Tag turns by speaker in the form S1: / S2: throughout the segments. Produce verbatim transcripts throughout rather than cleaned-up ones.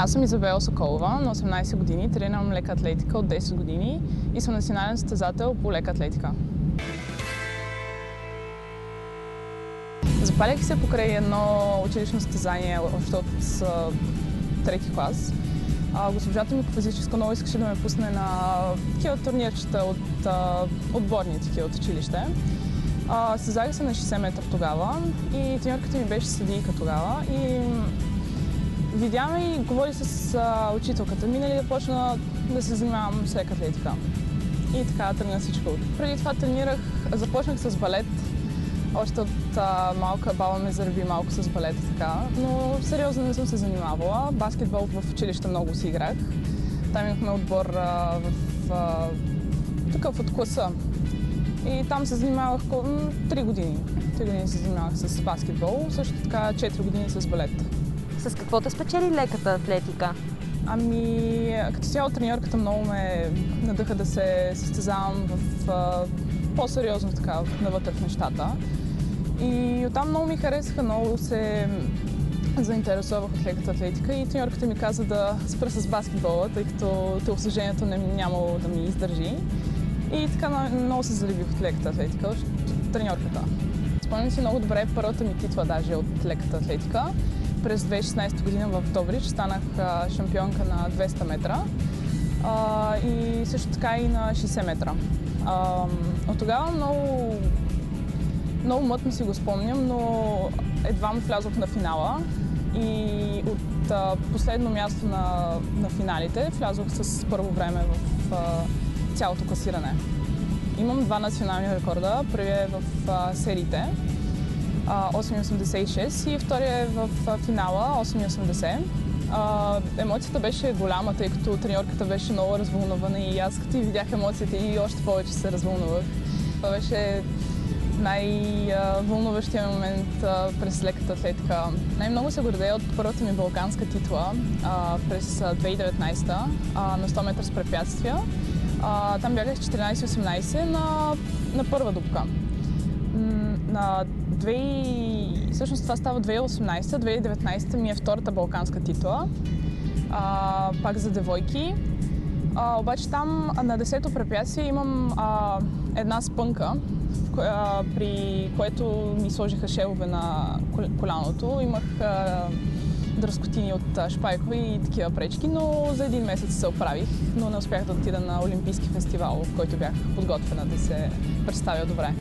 S1: Аз съм Изабела Соколова, на осемнайсет години, тренирам лека атлетика от десет години и съм национален състезател по лека атлетика. Запалях се покрай едно училищно състезание още от трети клас. Госпожата ми по физическо много искаше да ме пусне на такива турнирчета от а, отборни такива от училище. Състезах се на шейсет метра тогава и треньорката ми беше съдийка тогава. И видя ме и говори с а, учителката ми, нали, да почна да се занимавам с лека атлетика. И така тръгна всичко. Преди това тренирах, започнах с балет. Още от а, малка баба ме зараби малко с балет, така, но сериозно не съм се занимавала. Баскетбол в училище много си играх. Там имахме отбор а, в, а, такъв от класа. И там се занимавах три години. три години се занимавах с баскетбол, също така четири години с балет.
S2: С какво те спечели леката атлетика?
S1: Ами, като цяло треньорката много ме надъха да се състезавам в а, по-сериозно така, навътре в нещата. И оттам много ми харесаха, много се заинтересувах от леката атлетика и треньорката ми каза да спра с баскетбола, тъй като телосложението не нямало да ми издържи. И така много се залюбих от леката атлетика, от треньорката. Спомням си много добре първата ми титла даже от леката атлетика. През две хиляди и шестнайсета година в Добрич станах шампионка на двеста метра а, и също така и на шейсет метра. А, от тогава много, много мътно си го спомням, но едва му влязох на финала и от а, последно място на, на финалите влязох с първо време в а, цялото класиране. Имам два национални рекорда. Първият е в а, сериите осем осемдесет и шест и втория е в а, финала осем осемдесет. А, емоцията беше голяма, тъй като треньорката беше много развълнувана и аз като и видях емоциите и още повече се развълнувах. Това беше най-вълнуващия момент а, през леката атлетика. Най-много се гордея от първата ми балканска титла а, през две хиляди и деветнайсета а, на сто метра с препятствия. А, там бягах четиринайсет осемнайсет на, на първа дупка. На две... Всъщност това става две хиляди и осемнайсета, две хиляди и деветнайсета ми е втората балканска титла, а, пак за девойки. А, обаче там на десето препятствие имам а, една спънка, а, при което ми сложиха шевове на коляното. Имах а, дръскотини от шпайкове и такива пречки, но за един месец се оправих, но не успях да отида на Олимпийски фестивал, в който бях подготвена да се представя добре.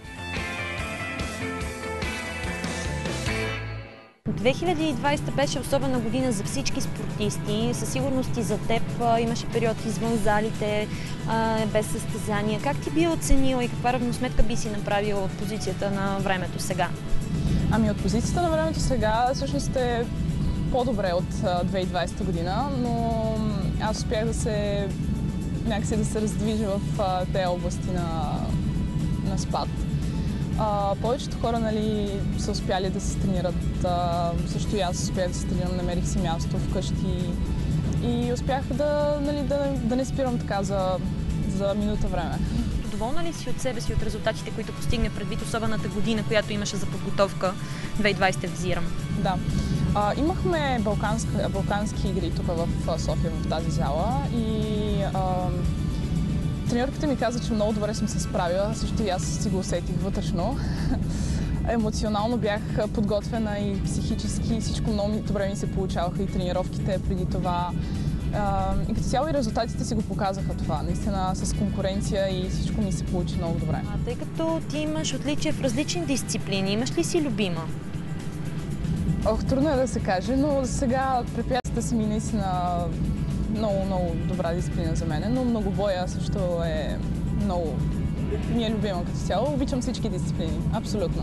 S2: две хиляди и двайсета беше особена година за всички спортисти. Със сигурност и за теб имаше период извън залите, без състезания. Как ти би оценила и каква равносметка би си направила от позицията на времето сега?
S1: Ами от позицията на времето сега всъщност е по-добре от две хиляди и двайсета година, но аз успях да се някакси да се раздвижа в тези области на, на спад. А, повечето хора, нали, са успяли да се тренират. А, също и аз успях да се тренирам, намерих си място вкъщи и успях да, нали, да, да не спирам така за, за минута време.
S2: Доволна ли си от себе си, от резултатите, които постигне предвид особената година, която имаше за подготовка, две хиляди и двайсета визирам?
S1: Да. А, имахме балканска, балкански игри тук в София, в тази зала и а, треньорката ми каза, че много добре съм се справила, също и аз си го усетих вътрешно. Емоционално бях подготвена и психически, всичко много добре ми се получаваха и тренировките преди това. И като цяло и резултатите си го показаха това. Наистина с конкуренция и всичко ми се получи много добре.
S2: А тъй като ти имаш отличие в различни дисциплини, имаш ли си любима?
S1: Ох, трудно е да се каже, но сега препятствията са ми наистина много, много добра дисциплина за мен, но многобоя също е много ми е любима като цяло. Обичам всички дисциплини, абсолютно.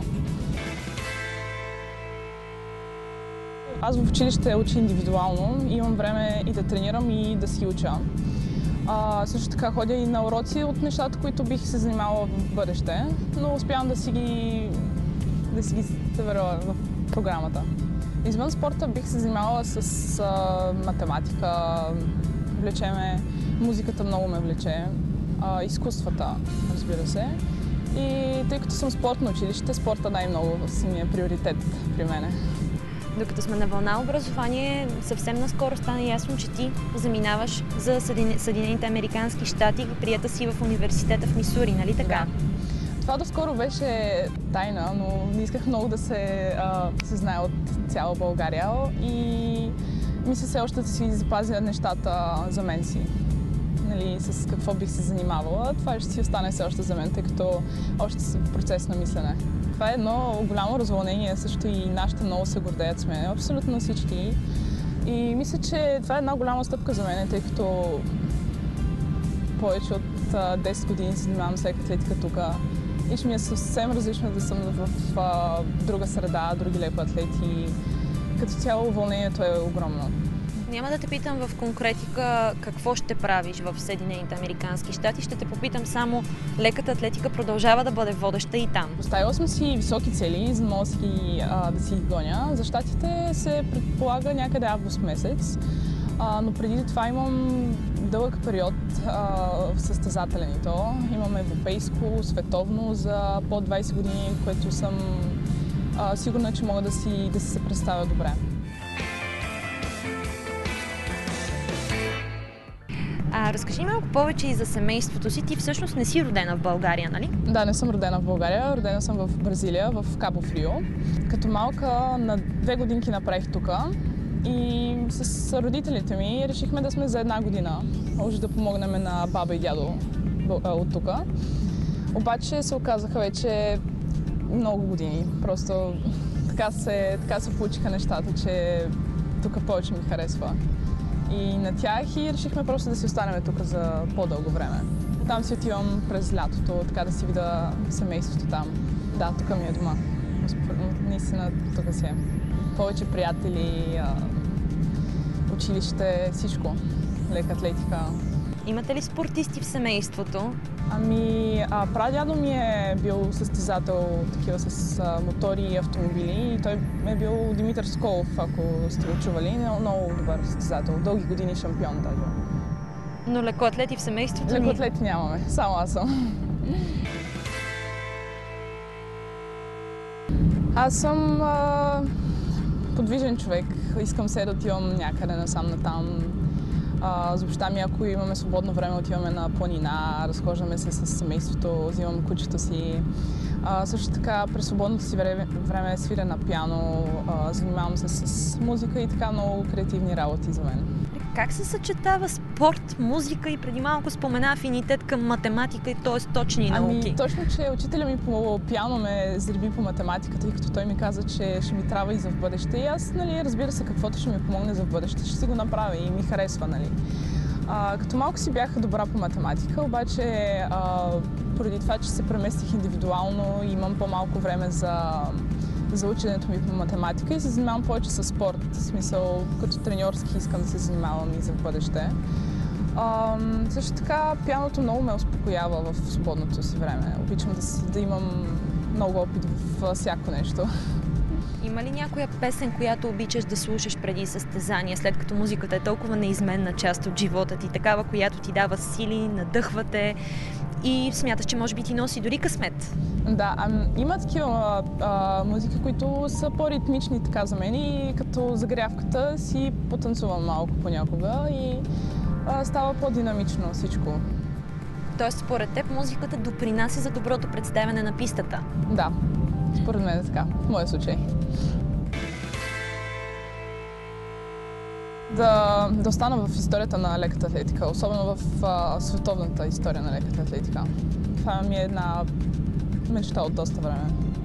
S1: Аз в училище уча индивидуално, имам време и да тренирам и да си уча. А, също така ходя и на уроци от нещата, които бих се занимавала в бъдеще, но успявам да си ги, да си ги събера в програмата. Извън спорта бих се занимавала с а, математика, влече ме, музиката много ме влече, а, изкуствата, разбира се. И тъй като съм спортно училище, спорта най-много си ми е приоритет при мене.
S2: Докато сме на вълна образование, съвсем наскоро стана ясно, че ти заминаваш за Съединените американски щати, приета си в университета в Мисури, нали така?
S1: Да. Това доскоро беше тайна, но не исках много да се, а, се знае от цяла България и мисля все още да си запазя нещата за мен си. Нали, с какво бих се занимавала. Това ще си остане все още за мен, тъй като още съм в процес на мислене. Това е едно голямо развълнение, също и нашите много се гордеят с мен, абсолютно всички. И мисля, че това е една голяма стъпка за мен, тъй като повече от десет години се занимавам с леката атлетика тук. И ще ми е съвсем различно да съм в, в, в друга среда, други лекоатлети. Като цяло вълнението е огромно.
S2: Няма да те питам в конкретика какво ще правиш в Съединените американски щати. Ще те попитам само, леката атлетика продължава да бъде водеща и там.
S1: Поставила съм си високи цели, за да мога а, да си ги гоня. За щатите се предполага някъде август месец, а, но преди това имам дълъг период а, състезателен и то. Имам европейско, световно за под двайсет години, което съм а, сигурна, че мога да си, да си се представя добре.
S2: А, разкажи малко повече и за семейството си. Ти всъщност не си родена в България, нали?
S1: Да, не съм родена в България. Родена съм в Бразилия, в Кабо Фрио. Като малка на две годинки направих тук и с родителите ми решихме да сме за една година. Може да помогнем на баба и дядо от тук. Обаче се оказаха вече много години. Просто така се, така се получиха нещата, че тук повече ми харесва. И на тях и решихме просто да си останем тук за по-дълго време. Там си отивам през лятото, така да си видя семейството там. Да, тук ми е дома. Наистина тук си е. Повече приятели, училище, всичко. Лека атлетика.
S2: Имате ли спортисти в семейството?
S1: Ами, а, прадядо ми е бил състезател такива с а, мотори и автомобили и той е бил Димитър Сколов, ако сте го чували. Много добър състезател, дълги години шампион даже.
S2: Но лекоатлети в семейството ни?
S1: Лекоатлети нямаме, само аз съм. Аз съм а, подвижен човек, искам се да отивам някъде насам-натам. Uh, за баща ми, ако имаме свободно време, отиваме на планина, разхождаме се с семейството, взимам кучето си. Uh, също така, през свободното си време, време свиря на пиано, uh, занимавам се с музика и така много креативни работи за мен.
S2: Как се съчетава спорт, музика и преди малко спомена афинитет към математика и т.е. точни науки?
S1: Ами точно, че учителя ми по пиано ме зареби по математиката, тъй като той ми каза, че ще ми трябва и за в бъдеще. И аз, нали, разбира се, каквото ще ми помогне за в бъдеще, ще си го направя и ми харесва, нали. А, като малко си бях добра по математика, обаче а, поради това, че се преместих индивидуално и имам по-малко време за за ученето ми по математика и се занимавам повече с спорт. В смисъл, като треньорски искам да се занимавам и за бъдеще. А, също така, пианото много ме успокоява в свободното си време. Обичам да, да имам много опит в всяко нещо.
S2: Има ли някоя песен, която обичаш да слушаш преди състезания, след като музиката е толкова неизменна част от живота ти, такава, която ти дава сили, надъхва те и смяташ, че може би ти носи дори късмет?
S1: Да, а, има такива а, музики, които са по-ритмични така за мен и като загрявката си потанцувам малко понякога и а, става по-динамично всичко.
S2: Тоест, според теб, музиката допринася за доброто представяне на пистата?
S1: Да, според мен е така, в моя случай. Да, да остана в историята на леката атлетика, особено в а, световната история на леката атлетика. Това ми е една мечта от доста време.